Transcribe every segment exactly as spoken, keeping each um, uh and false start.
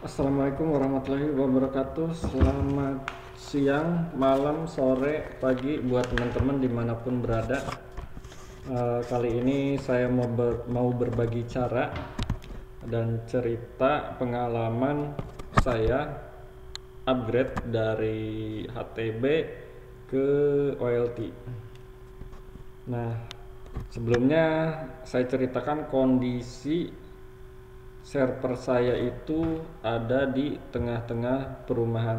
Assalamualaikum warahmatullahi wabarakatuh. Selamat siang, malam, sore, pagi buat teman-teman dimanapun berada. Uh, kali ini saya mau, ber, mau berbagi cara dan cerita pengalaman saya upgrade dari H T B ke O L T. Nah, sebelumnya saya ceritakan kondisi server saya itu ada di tengah-tengah perumahan.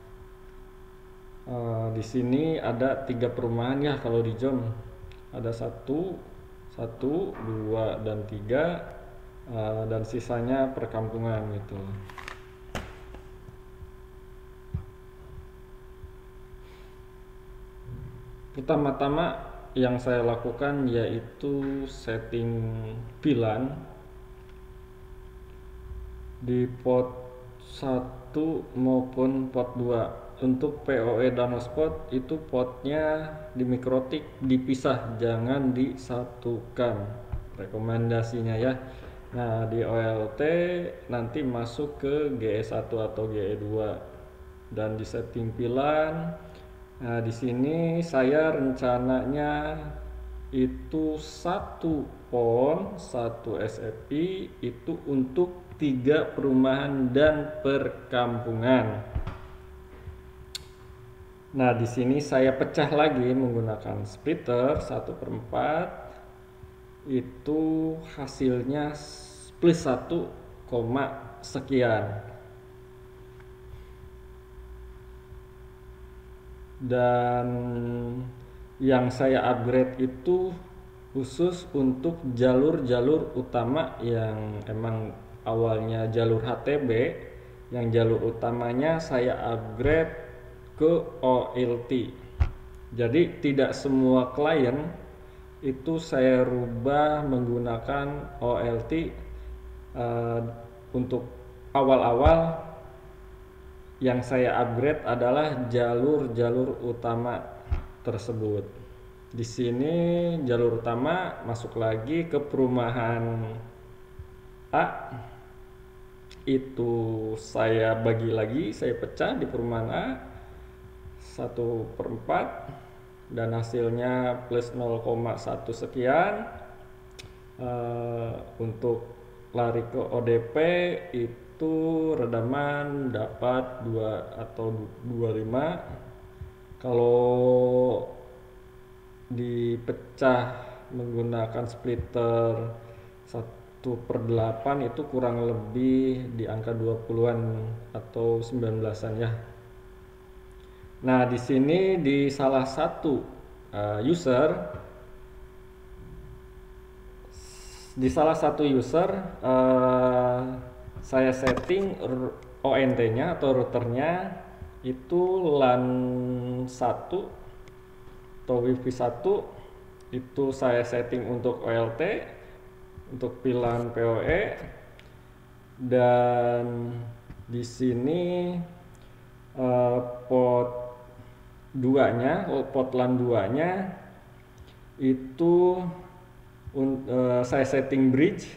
Uh, di sini ada tiga perumahan ya kalau di Jom. Ada satu, satu, dua dan tiga, uh, dan sisanya perkampungan gitu. Pertama-tama yang saya lakukan yaitu setting V L A N di port satu maupun port dua. Untuk P O E dan hotspot itu portnya di mikrotik dipisah, jangan disatukan, rekomendasinya ya. Nah, di O L T nanti masuk ke G E satu atau G E dua dan di setting V L A N. Nah, di sini saya rencananya itu satu pon, satu S F I itu untuk tiga perumahan dan perkampungan. Nah, di sini saya pecah lagi menggunakan splitter satu per empat. Itu hasilnya plus satu koma sekian. Dan yang saya upgrade itu khusus untuk jalur-jalur utama yang emang awalnya jalur H T B. Yang jalur utamanya saya upgrade ke O L T. Jadi tidak semua klien itu saya rubah menggunakan O L T. Uh, untuk awal-awal yang saya upgrade adalah jalur-jalur utama tersebut. Di sini jalur utama masuk lagi ke perumahan A. Itu saya bagi lagi, saya pecah di perumahan A satu per empat dan hasilnya plus nol koma satu sekian. Uh, untuk lari ke O D P itu redaman dapat dua atau dua puluh lima. Kalau dipecah menggunakan splitter satu per delapan itu kurang lebih di angka dua puluhan atau sembilan belasan ya. Nah, di sini di salah satu uh, user di salah satu user uh, saya setting O N T-nya atau routernya itu LAN satu atau Wi-Fi satu itu saya setting untuk O L T, untuk V L A N P O E, dan di sini uh, port duanya, port LAN duanya itu uh, saya setting bridge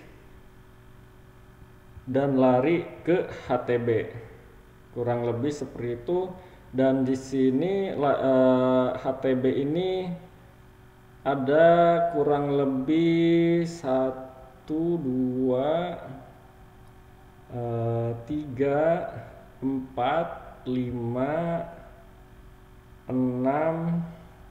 dan lari ke H T B, kurang lebih seperti itu. Dan di sini uh, H T B ini ada kurang lebih satu, dua, tiga, empat, lima, enam,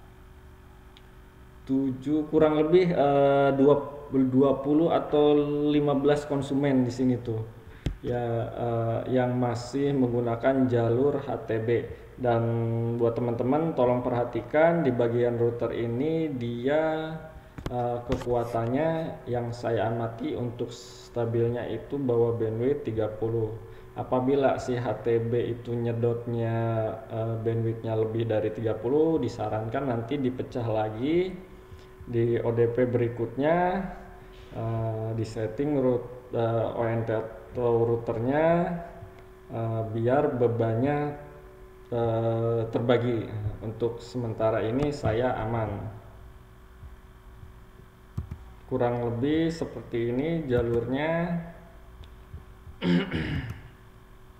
tujuh, kurang lebih uh, dua puluh atau lima belas konsumen di sini tuh ya, uh, yang masih menggunakan jalur H T B. Dan buat teman-teman tolong perhatikan di bagian router ini dia uh, kekuatannya yang saya amati untuk stabilnya itu bawa bandwidth tiga puluh. Apabila si H T B itu nyedotnya uh, bandwidthnya lebih dari tiga puluh, disarankan nanti dipecah lagi di O D P berikutnya, uh, di setting root uh, O N T atau routernya uh, biar bebannya uh, terbagi. Untuk sementara ini saya aman. Kurang lebih seperti ini jalurnya.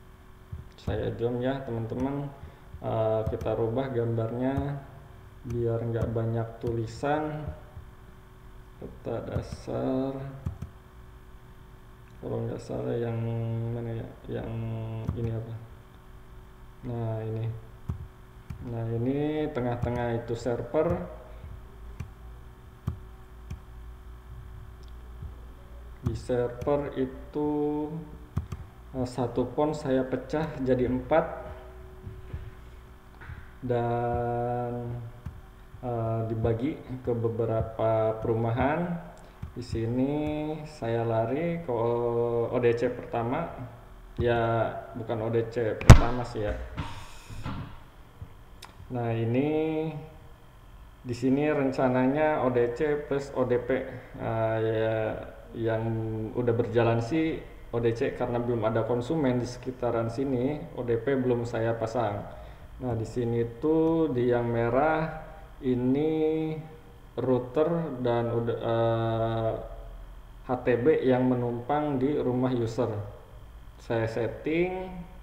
saya zoom ya teman-teman. Uh, kita rubah gambarnya biar nggak banyak tulisan. Peta dasar, kalau nggak salah yang mana ya, yang ini apa, nah ini nah ini tengah-tengah itu server, di server itu satu pon saya pecah jadi empat dan uh, dibagi ke beberapa perumahan. Di sini saya lari ke O D C pertama, ya bukan O D C pertama sih ya. Nah ini di sini rencananya O D C plus O D P, uh, ya yang udah berjalan sih O D C karena belum ada konsumen di sekitaran sini, O D P belum saya pasang. Nah di sini tuh di yang merah ini router dan uh, H T B yang menumpang di rumah user. Saya setting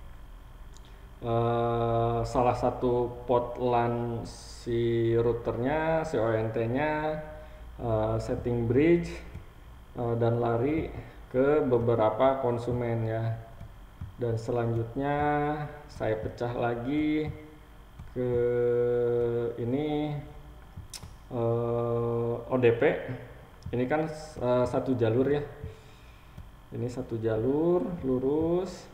uh, salah satu port LAN si routernya, si O N T-nya, uh, setting bridge uh, dan lari ke beberapa konsumen ya. Dan selanjutnya saya pecah lagi ke ini Uh, O D P. Ini kan uh, satu jalur ya. Ini satu jalur lurus.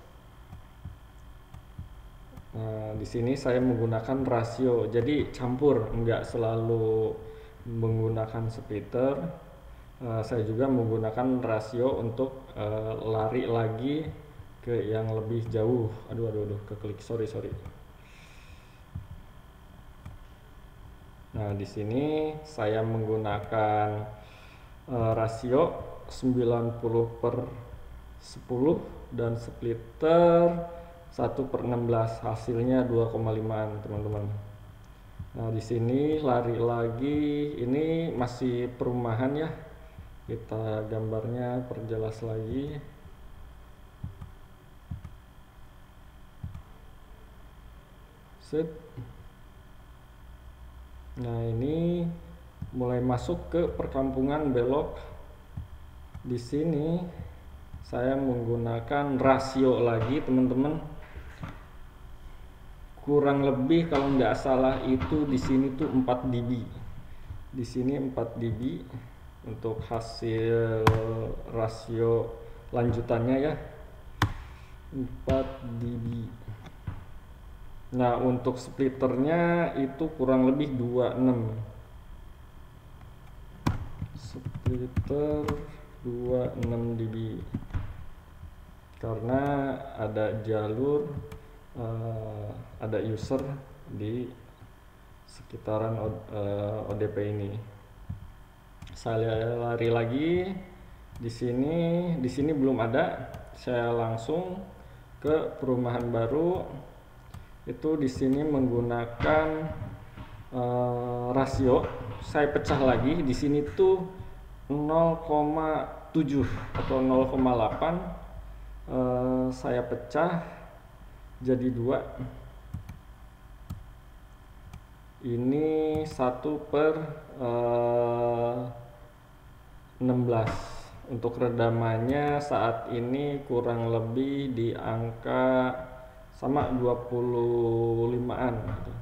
Nah, di sini saya menggunakan rasio. Jadi campur, enggak selalu menggunakan splitter. Uh, saya juga menggunakan rasio untuk uh, lari lagi ke yang lebih jauh. Aduh aduh aduh, keklik. Sorry sorry. Nah, di sini saya menggunakan uh, rasio sembilan puluh per sepuluh dan splitter satu per enam belas, hasilnya dua koma lima-an, teman-teman. Nah, di sini lari lagi, ini masih perumahan ya. Kita gambarnya perjelas lagi. Set. Nah ini mulai masuk ke perkampungan belok. Di sini saya menggunakan rasio lagi teman-teman. Kurang lebih kalau nggak salah itu di sini tuh empat D B. Di sini empat D B untuk hasil rasio lanjutannya ya. empat D B. Nah untuk splitternya itu kurang lebih dua puluh enam. Splitter dua puluh enam D B. Karena ada jalur uh, ada user di sekitaran uh, O D P ini. Saya lari lagi di sini, di sini belum ada. Saya langsung ke perumahan baru. Itu di sini menggunakan uh, rasio. Saya pecah lagi di sini tuh nol koma tujuh atau nol koma delapan. Uh, saya pecah jadi dua. Ini satu per enam belas. Untuk redamannya saat ini kurang lebih di angka sama dua puluh lima-an gitu.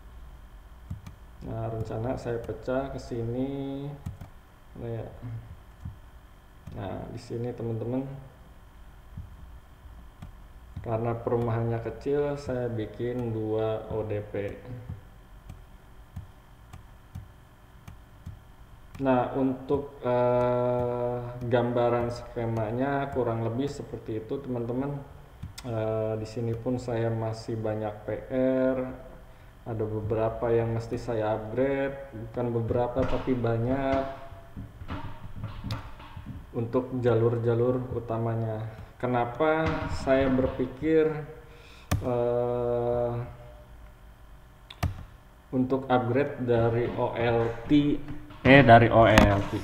Nah, rencana saya pecah ke sini. Nah, ya. Nah, di sini teman-teman. Karena perumahannya kecil, saya bikin dua O D P. Nah, untuk uh, gambaran skemanya kurang lebih seperti itu, teman-teman. Uh, di sini pun saya masih banyak P R, ada beberapa yang mesti saya upgrade, bukan beberapa tapi banyak untuk jalur-jalur utamanya. Kenapa saya berpikir uh, untuk upgrade dari O L T eh dari O L T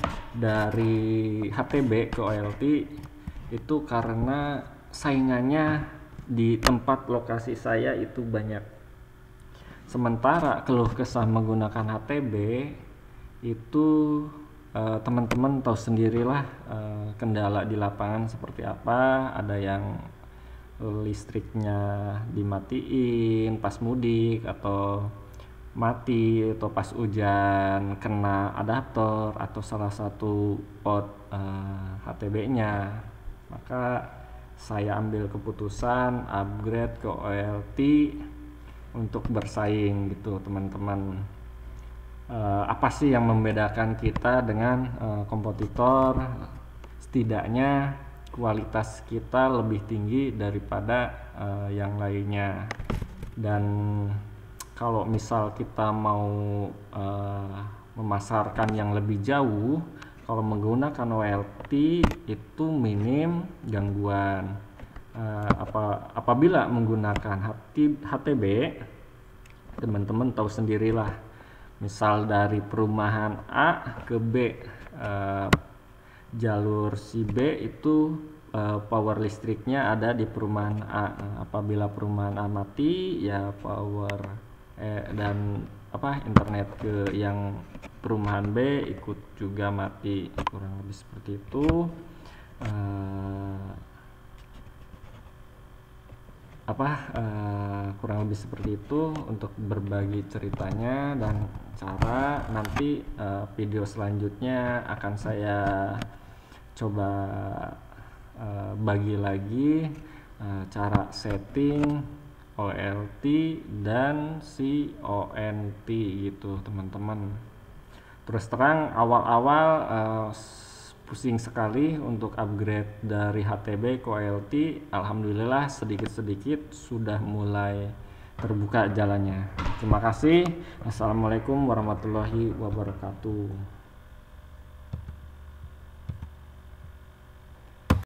dari H T B ke O L T itu karena saingannya di tempat lokasi saya itu banyak. Sementara keluh kesah menggunakan H T B itu eh, teman-teman tahu sendirilah eh, kendala di lapangan seperti apa. Ada yang listriknya dimatiin pas mudik atau mati, atau pas hujan kena adaptor atau salah satu pot uh, H T B-nya. Maka saya ambil keputusan upgrade ke O L T untuk bersaing gitu teman-teman. Uh, apa sih yang membedakan kita dengan uh, kompetitor? Setidaknya kualitas kita lebih tinggi daripada uh, yang lainnya. Dan kalau misal kita mau uh, memasarkan yang lebih jauh, kalau menggunakan O L T itu minim gangguan. Uh, apa apabila menggunakan H T B, teman-teman tahu sendirilah. Misal dari perumahan A ke B, uh, jalur si B itu uh, power listriknya ada di perumahan A. Apabila perumahan A mati, ya power eh, dan apa internet ke yang perumahan B ikut juga mati, kurang lebih seperti itu. Uh, apa uh, kurang lebih seperti itu untuk berbagi ceritanya dan cara. Nanti uh, video selanjutnya akan saya coba uh, bagi lagi uh, cara setting O L T dan si O N T gitu teman-teman. Terus terang awal-awal uh, pusing sekali untuk upgrade dari H T B ke O L T. Alhamdulillah sedikit-sedikit sudah mulai terbuka jalannya. Terima kasih. Assalamualaikum warahmatullahi wabarakatuh.